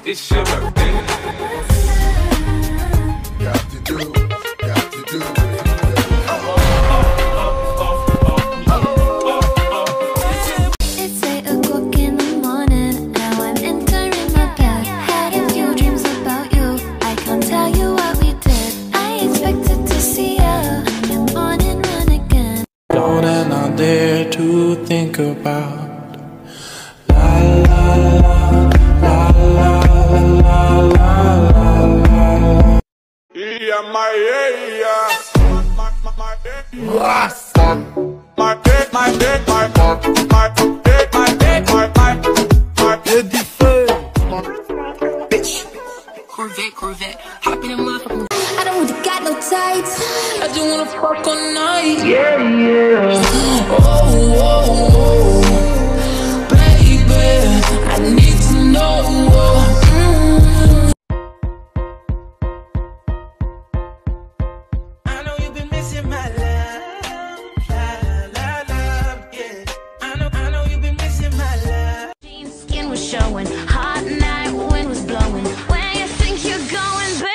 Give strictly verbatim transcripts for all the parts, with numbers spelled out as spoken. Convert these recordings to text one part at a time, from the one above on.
It's your birthday. Got to do, got to do. It's eight o'clock in the morning. Now I'm entering my bed. Had a few dreams about you. I can't tell you what we did. I expected to see you in the morning run again. Don't and I dare to think about la la la la la la la la. Yeah, my yeah. My my my my dick, my dick, my my dick, my dick, my my my dick. Bitch. Corvette, Corvette. Hop in the motherfucking. I don't really got no tights. I just wanna fuck all night. Yeah, yeah. Oh, oh, oh. Baby, I need to know. Mm. I know you've been missing my love. La, la, la, yeah. I know, I know you've been missing my love. Skin was showing. Hot night, wind was blowing. Where you think you're going, baby?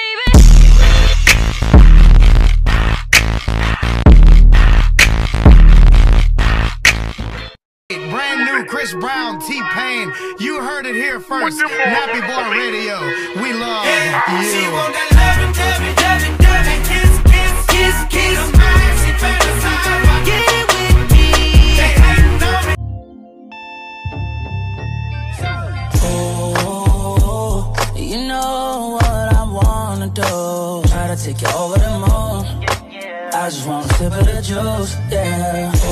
Brand new Chris Brown, T-Pain. You heard it here first. Nappy Boy Radio. We love She you. want that loving, loving, loving, loving. Kiss, kiss, kiss, kiss. She fantasize about get it with me. They hating on me. Oh, you know what I wanna do. Try to take you over the moon. I just wanna sip of the juice, yeah. Oh.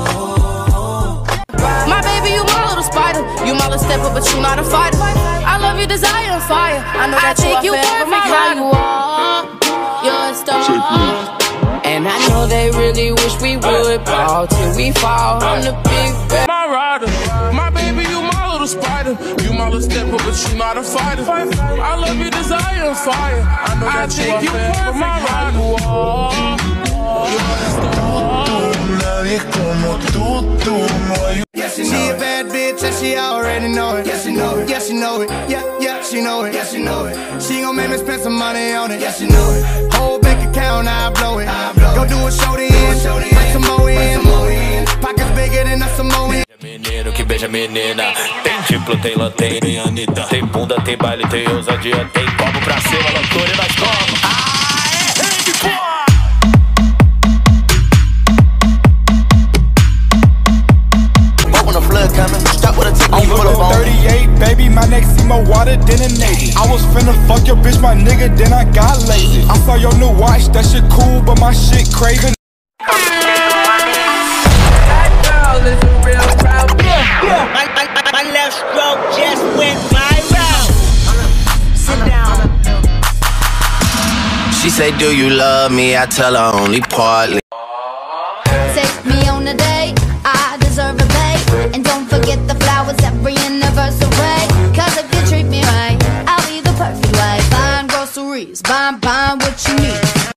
My baby, you my little spider. You my little stepper, but you not a fighter. I love your desire and fire. I know that I you are forever how you are. You're a star. And I know they really wish we would ball till we fall on the big bed. My rider, my baby, you my little spider. You my little stepper, but you not a fighter. I love your desire and fire. I know that you are forever my rider. You're a star. Nadie como tú, tú no hay. She a bad bitch and she already know it. Yes, she know it. Yes, she know it. Yeah, yeah, she know it. Yes, she know it. She gon' make me spend some money on it. Yes, she know it. Whole bank account, I blow it. Go do a show to end. Bring some more in. Pockets bigger than a Samoan. Menino que beija menina. Tem diplo, tem lanterna, tem Anitta. Tem bunda, tem baile, tem ousadia. Tem copo pra cima, loucura e nós como. Ah, é rave, porra! On thirty-eight, baby, my neck see more water than a Navy. I was finna fuck your bitch, my nigga, then I got lazy. I saw your new watch, that shit cool, but my shit crazy. That girl is a real problem. Yeah, my, my, my left stroke just went viral. Sit down. She say, do you love me? I tell her only partly. Take me on a date. I deserve a bait. And don't forget the flowers every anniversary. Cause if you treat me right, I'll be the perfect wife. Buying groceries, buying, buying what you need.